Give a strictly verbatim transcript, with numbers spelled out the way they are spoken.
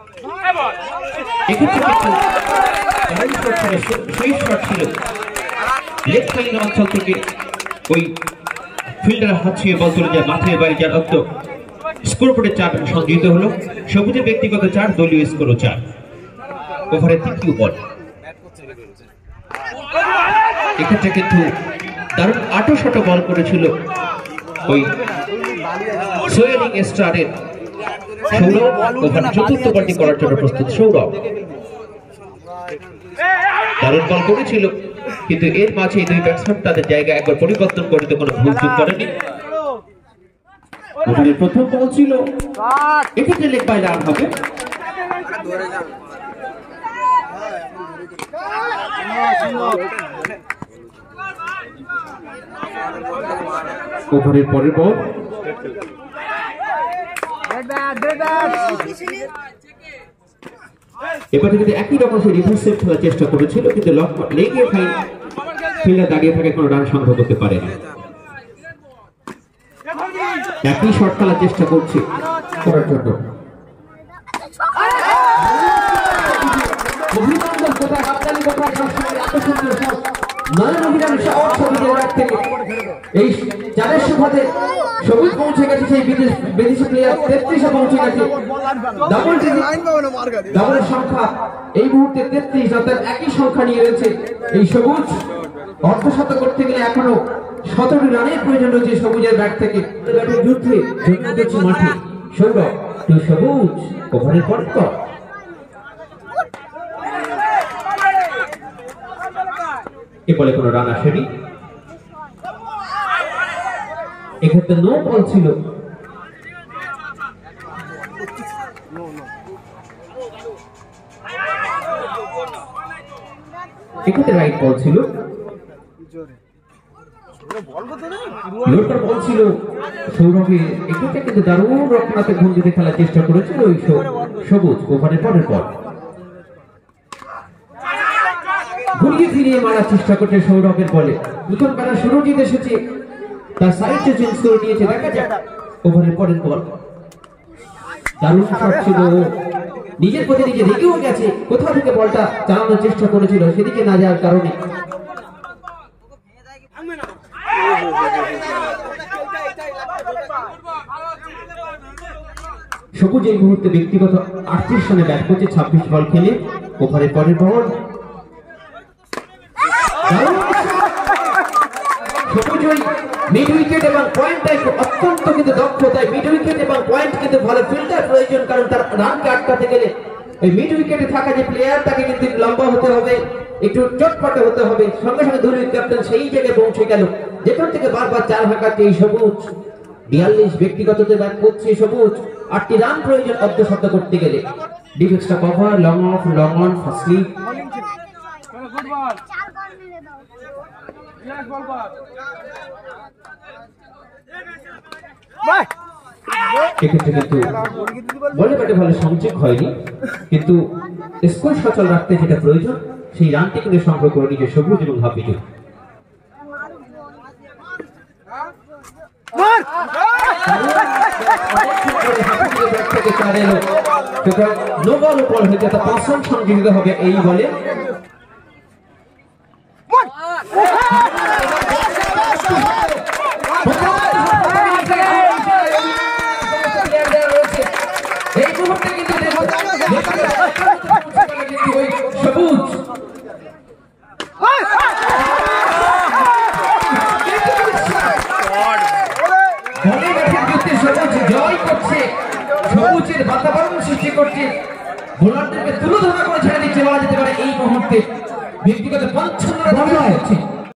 সেই শট ছিল leg side অঞ্চল থেকে ওই ফিল্ডার হাত ছুঁয়ে বল চলে যায় মাঠের বাইরে, যার অর্থ স্কোরবোর্ডে চার সংযোজিত হলো। সবুজের ব্যক্তিগত চার, দলীয় স্কোরও চার। ওভারে তৃতীয় বল, এক্ষেত্রে কিন্তু দারুণ আটো শটো বল করেছিল ওই সোয়েলিং স্টারের সৌরভ। ওখানে চতুর্থ বলটি করার জন্য প্রস্তুত সৌরভ। দারুণ বল করেছিল, কিন্তু এর মাঝে এই দুই ব্যাটসম্যান তাদের জায়গা একবার পরিবর্তন করতে কোনো ভুল চুক করেনি। ওভারের প্রথম বল ছিল, এক্ষেত্রে লেগ বাই রান হবে। ওভারের পরের বল, এবার কিন্তু একই রকম সে রিভার্স সেট খেলার চেষ্টা করেছিল, কিন্তু লেগে ফিল্ডার দাঁড়িয়ে থাকে কোনো রান সংগ্রহ করতে পারেনি। একই শট খেলার চেষ্টা করছে করার জন্য। এই চারের সুবাদে সবুজ পৌঁছে গেছে, সেই বিদেশি প্লেয়ার তেত্রিশে পৌঁছে গেছে। ডাবল ডাবলের সংখ্যা এই মুহূর্তে তেত্রিশ, অর্থাৎ একই সংখ্যা নিয়ে রয়েছে এই সবুজ। অর্ধশত করতে গেলে এখনো সতেরো রানের প্রয়োজন রয়েছে সবুজের ব্যাট থেকে। যুদ্ধে জন্ম দিচ্ছে মাঠে সৌরভ, তুই সবুজ। ওভারের পর এ বলে কোনো রান আসেনি, এক্ষেত্রে নো বল ছিল। এক্ষেত্রে রাইট বল ছিল, লোটার বল ছিল সৌরভের। এক্ষেত্রে কিন্তু দারুণ রক্ষণাত্মক ভঙ্গিতে খেলার চেষ্টা করেছিল ওই সবুজ। ওভারের পরের বল ঘুরিয়ে ফিরিয়ে মারার চেষ্টা করছে সৌরভের বলে। নতুন খেলা সুরজিৎ এসেছে, তার সাইডটা চেঞ্জ করে নিয়েছে, দেখা যাক। ওভারের পরের বল দারুণ শট ছিল, নিজের প্রতি নিজে রেগেও গেছে, কোথা থেকে বলটা চালানোর চেষ্টা করেছিল সেদিকে না যাওয়ার কারণে। সবুজ এই মুহূর্তে ব্যক্তিগত আটত্রিশ রানে ব্যাট করছে ছাব্বিশ বল খেলে। ওভারের পরের বল সবুজ ওই মিড উইকেট এবং পয়েন্টটাই অত্যন্ত কিন্তু দক্ষ, তাই মিড উইকেট এবং পয়েন্ট কিন্তু ভালো ফিল্ডার প্রয়োজন, কারণ তার রানকে আটকাতে গেলে ওই মিড উইকেটে থাকা যে প্লেয়ার তাকে কিন্তু লম্বা হতে হবে, একটু চটপটে হতে হবে। সঙ্গে সঙ্গে ধোনি ক্যাপ্টেন সেই জায়গায় পৌঁছে গেল যেখান থেকে বারবার চার হাঁকাচ্ছে এই সবুজ। বিয়াল্লিশ ব্যক্তিগততে ব্যাট করছে সবুজ, আটটি রান প্রয়োজন অর্ধশত করতে গেলে। ডিফেন্সটা cover, long off, long on, firstly. এক্ষেত্রে কিন্তু বলে ব্যাটে ভালো সংযোগ হয়নি, কিন্তু স্কোর সচল রাখতে যেটা প্রয়োজন সেই রানটি কিন্তু সংগ্রহ করে নিজে সবুজ এবং হাফিজুর। সংযোজিত হবে এই বলে। এই মুহূর্তে কিন্তু সবুজ জয় করছে, সবুজের বাতাবরণ সৃষ্টি করছে, বোলারদেরকে তুলে ধরা করে ছেড়ে দিচ্ছে বলা যেতে পারে এই মুহূর্তে। ব্যক্তিগত পঞ্চান্ন রান হচ্ছে।